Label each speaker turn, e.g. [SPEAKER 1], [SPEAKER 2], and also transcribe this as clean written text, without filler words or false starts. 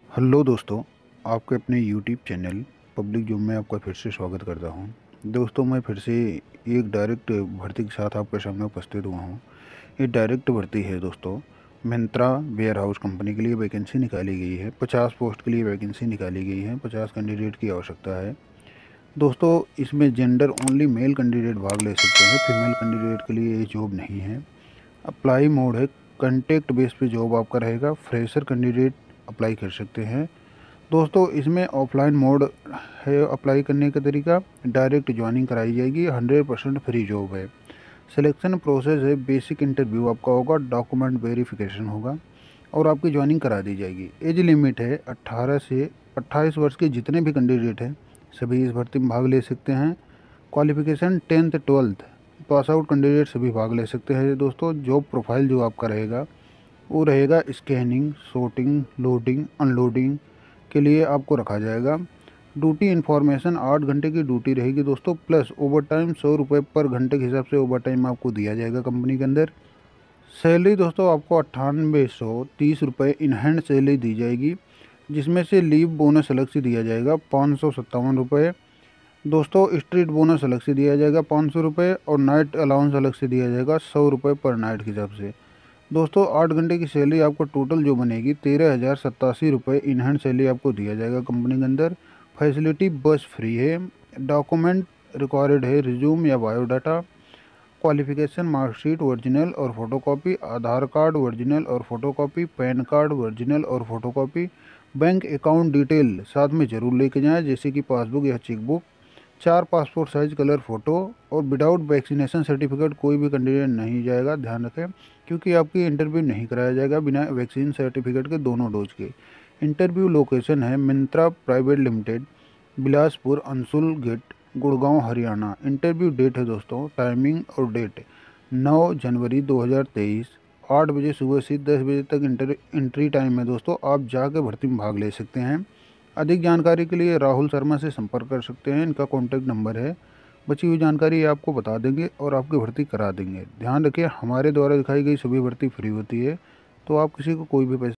[SPEAKER 1] Hello दोस्तों, आपके अपने यूट्यूब चैनल पब्लिक जॉब में आपका फिर से स्वागत करता हूं। दोस्तों, मैं फिर से एक डायरेक्ट भर्ती के साथ आपके सामने उपस्थित हुआ हूं। ये डायरेक्ट भर्ती है दोस्तों। मिंत्रा वेयर हाउस कंपनी के लिए वैकेंसी निकाली गई है। 50 पोस्ट के लिए वैकेंसी निकाली गई है। 50 कैंडिडेट की आवश्यकता है दोस्तों। इसमें जेंडर ओनली मेल कैंडिडेट भाग ले सकते हैं। फीमेल कैंडिडेट के लिए ये जॉब नहीं है। अप्लाई मोड है, कॉन्टैक्ट बेस पे जॉब आपका रहेगा। फ्रेशर कैंडिडेट अप्लाई कर सकते हैं दोस्तों। इसमें ऑफलाइन मोड है। अप्लाई करने का तरीका, डायरेक्ट ज्वाइनिंग कराई जाएगी। 100% फ्री जॉब है। सिलेक्शन प्रोसेस है, बेसिक इंटरव्यू आपका होगा, डॉक्यूमेंट वेरिफिकेशन होगा और आपकी ज्वाइनिंग करा दी जाएगी। एज लिमिट है 18 से 28 वर्ष के जितने भी कैंडिडेट हैं सभी इस भर्ती में भाग ले सकते हैं। Qualification 10th 12th pass out candidate सभी भाग ले सकते हैं दोस्तों। जॉब प्रोफाइल जो आपका रहेगा वो रहेगा स्कैनिंग, sorting, लोडिंग, अनलोडिंग के लिए आपको रखा जाएगा। ड्यूटी इन्फॉर्मेशन 8 घंटे की ड्यूटी रहेगी दोस्तों, प्लस ओवर टाइम 100 रुपये पर घंटे के हिसाब से ओवर टाइम आपको दिया जाएगा कंपनी के अंदर। सैलरी दोस्तों आपको 9830 रुपये इन हैंड सैलरी दी जाएगी, जिसमें से लीव बोनस अलग से दिया जाएगा 557 रुपये दोस्तों। स्ट्रीट बोनस अलग से दिया जाएगा 500 रुपये और नाइट अलाउंस अलग से दिया जाएगा 100 रुपये पर नाइट के हिसाब से दोस्तों। 8 घंटे की सैलरी आपको टोटल जो बनेगी 13,087 रुपये इन हैंड सैलरी आपको दिया जाएगा कंपनी के अंदर। फैसिलिटी बस फ्री है। डॉक्यूमेंट रिक्वायर्ड है, रिज्यूम या बायोडाटा, क्वालिफिकेशन मार्कशीट ओरिजिनल और फोटोकॉपी, आधार कार्ड ओरिजिनल और फोटोकॉपी, पैन कार्ड ओरिजिनल और फोटोकॉपी, बैंक अकाउंट डिटेल साथ में ज़रूर लेके जाएं जैसे कि पासबुक या chequebook, 4 passport size colour photo और विदाउट वैक्सीनेशन सर्टिफिकेट कोई भी कैंडिडेट नहीं जाएगा, ध्यान रखें, क्योंकि आपकी इंटरव्यू नहीं कराया जाएगा बिना वैक्सीन सर्टिफिकेट के दोनों डोज के। इंटरव्यू लोकेशन है Myntra private limited, Bilaspur Ansul gate, Gurgaon Haryana. Interview date है दोस्तों, टाइमिंग और डेट 9 जनवरी 2023, 8 बजे सुबह से 10 बजे तक एंट्री टाइम है दोस्तों। आप जाकर भर्ती में भाग ले सकते हैं। अधिक जानकारी के लिए राहुल शर्मा से संपर्क कर सकते हैं, इनका कॉन्टैक्ट नंबर है। बची हुई जानकारी आपको बता देंगे और आपकी भर्ती करा देंगे। ध्यान रखिए, हमारे द्वारा दिखाई गई सभी भर्ती फ्री होती है, तो आप किसी को कोई भी पैसा